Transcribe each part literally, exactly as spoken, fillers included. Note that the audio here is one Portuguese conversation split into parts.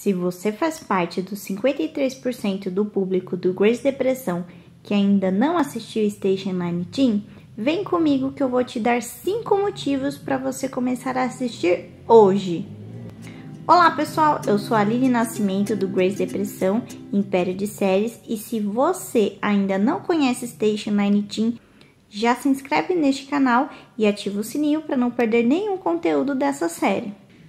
Se você faz parte dos cinquenta e três por cento do público do Great Depressão que ainda não assistiu Station nove Teen, vem comigo que eu vou te dar cinco motivos para você começar a assistir hoje. Olá pessoal, eu sou a Lili Nascimento do Great Depressão, Império de Séries, e se você ainda não conhece Station nove Teen, já se inscreve neste canal e ativa o sininho para não perder nenhum conteúdo dessa série.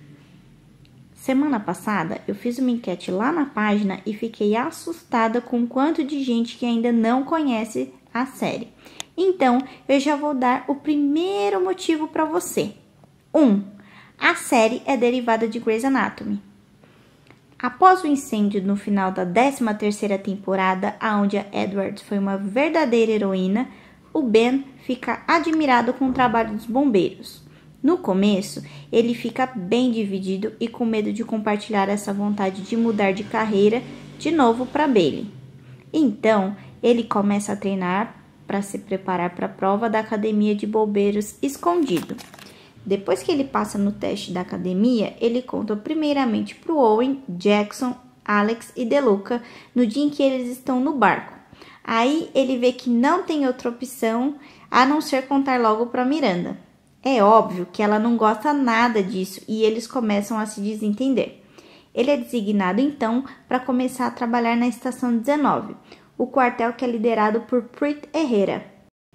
Semana passada eu fiz uma enquete lá na página e fiquei assustada com o quanto de gente que ainda não conhece a série. Então eu já vou dar o primeiro motivo para você. um. A série é derivada de Grey's Anatomy. Após o incêndio no final da décima terceira temporada, onde a Edwards foi uma verdadeira heroína, o Ben fica admirado com o trabalho dos bombeiros. No começo, ele fica bem dividido e com medo de compartilhar essa vontade de mudar de carreira de novo para Bailey. Então, ele começa a treinar para se preparar para a prova da academia de bombeiros escondido. Depois que ele passa no teste da academia, ele conta primeiramente para o Owen, Jackson, Alex e DeLuca no dia em que eles estão no barco. Aí ele vê que não tem outra opção a não ser contar logo para Miranda. É óbvio que ela não gosta nada disso e eles começam a se desentender. Ele é designado então para começar a trabalhar na estação dezenove, o quartel que é liderado por Preet Herrera.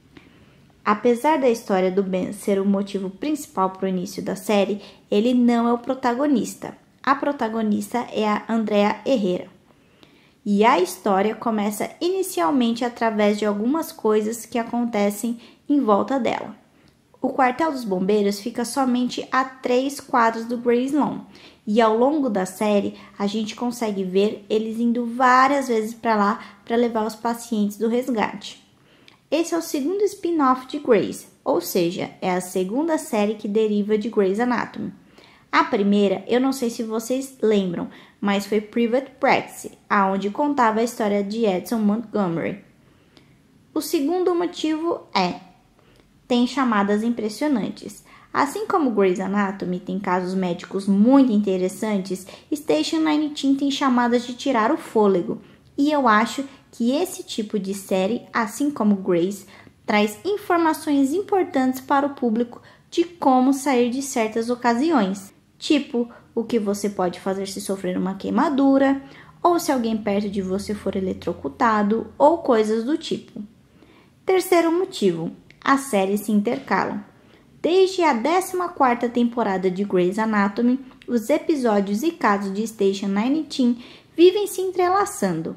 Apesar da história do Ben ser o motivo principal para o início da série, ele não é o protagonista. A protagonista é a Andrea Herrera. E a história começa inicialmente através de algumas coisas que acontecem em volta dela. O quartel dos bombeiros fica somente a três quadros do Grey's Lawn, e ao longo da série a gente consegue ver eles indo várias vezes para lá para levar os pacientes do resgate. Esse é o segundo spin-off de Grey's, ou seja, é a segunda série que deriva de Grey's Anatomy. A primeira, eu não sei se vocês lembram, mas foi Private Practice, aonde contava a história de Edson Montgomery. O segundo motivo é: tem chamadas impressionantes. Assim como Grey's Anatomy tem casos médicos muito interessantes, Station nove Teen tem chamadas de tirar o fôlego. E eu acho que esse tipo de série, assim como Grey's, traz informações importantes para o público de como sair de certas ocasiões. Tipo, o que você pode fazer se sofrer uma queimadura, ou se alguém perto de você for eletrocutado, ou coisas do tipo. Terceiro motivo: as séries se intercalam. Desde a décima quarta temporada de Grey's Anatomy, os episódios e casos de Station nove Teen vivem se entrelaçando.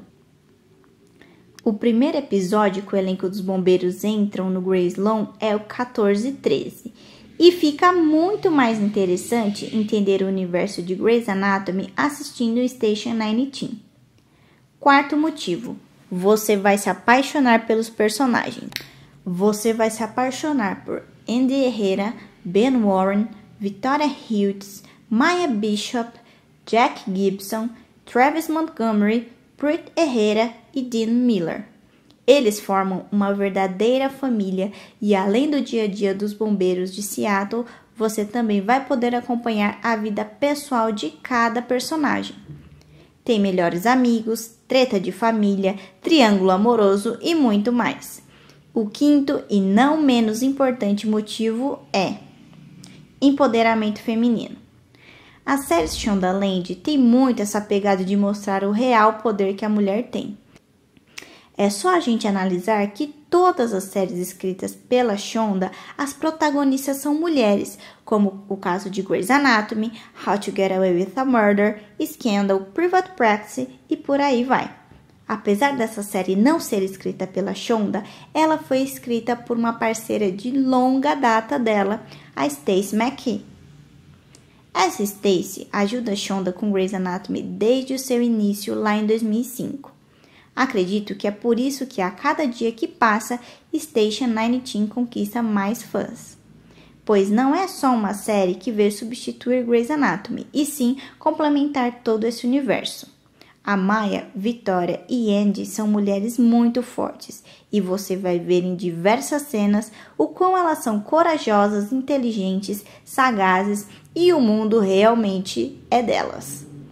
O primeiro episódio que o elenco dos bombeiros entram no Grey's Lawn é o quatorze e treze. E fica muito mais interessante entender o universo de Grey's Anatomy assistindo Station nove Teen. Quarto motivo: você vai se apaixonar pelos personagens. Você vai se apaixonar por Andy Herrera, Ben Warren, Victoria Hughes, Maya Bishop, Jack Gibson, Travis Montgomery, Preet Herrera e Dean Miller. Eles formam uma verdadeira família e, além do dia a dia dos bombeiros de Seattle, você também vai poder acompanhar a vida pessoal de cada personagem. Tem melhores amigos, treta de família, triângulo amoroso e muito mais. O quinto e não menos importante motivo é empoderamento feminino. A série Shondaland tem muito essa pegada de mostrar o real poder que a mulher tem. É só a gente analisar que todas as séries escritas pela Shonda, as protagonistas são mulheres, como o caso de Grey's Anatomy, How to Get Away with a Murder, Scandal, Private Practice e por aí vai. Apesar dessa série não ser escrita pela Shonda, ela foi escrita por uma parceira de longa data dela, a Stacey McKee. Essa Stacey ajuda a Shonda com Grey's Anatomy desde o seu início lá em dois mil e cinco. Acredito que é por isso que a cada dia que passa, Station nove Teen conquista mais fãs. Pois não é só uma série que veio substituir Grey's Anatomy, e sim complementar todo esse universo. A Maya, Victoria e Andy são mulheres muito fortes e você vai ver em diversas cenas o quão elas são corajosas, inteligentes, sagazes e o mundo realmente é delas.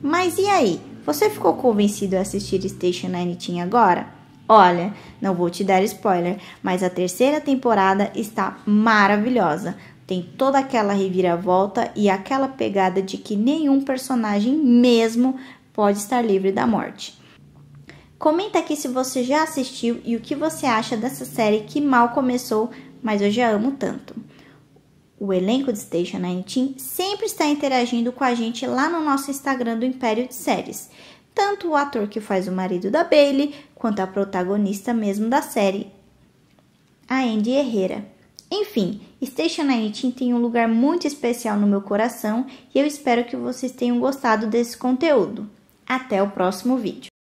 Mas e aí? Você ficou convencido a assistir Station nove Teen agora? Olha, não vou te dar spoiler, mas a terceira temporada está maravilhosa. Tem toda aquela reviravolta e aquela pegada de que nenhum personagem mesmo pode estar livre da morte. Comenta aqui se você já assistiu e o que você acha dessa série que mal começou, mas eu já amo tanto. O elenco de Station nove Teen sempre está interagindo com a gente lá no nosso Instagram do Império de Séries. Tanto o ator que faz o marido da Bailey, quanto a protagonista mesmo da série, a Andy Herrera. Enfim, Station nove Teen tem um lugar muito especial no meu coração e eu espero que vocês tenham gostado desse conteúdo. Até o próximo vídeo.